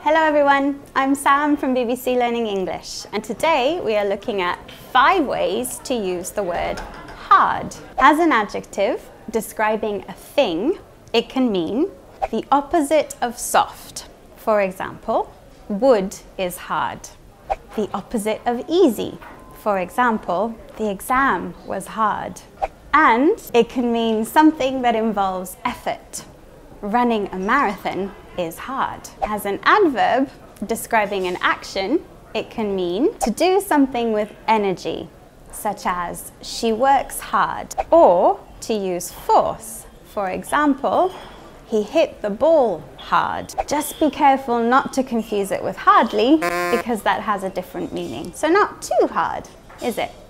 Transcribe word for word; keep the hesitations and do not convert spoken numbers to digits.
Hello everyone, I'm Sam from B B C Learning English, and today we are looking at five ways to use the word hard. As an adjective describing a thing, it can mean the opposite of soft. For example, wood is hard. The opposite of easy. For example, the exam was hard. And it can mean something that involves effort. Running a marathon is hard. As an adverb describing an action, it can mean to do something with energy, such as she works hard, or to use force. For example, he hit the ball hard. Just be careful not to confuse it with hardly, because that has a different meaning. So not too hard, is it?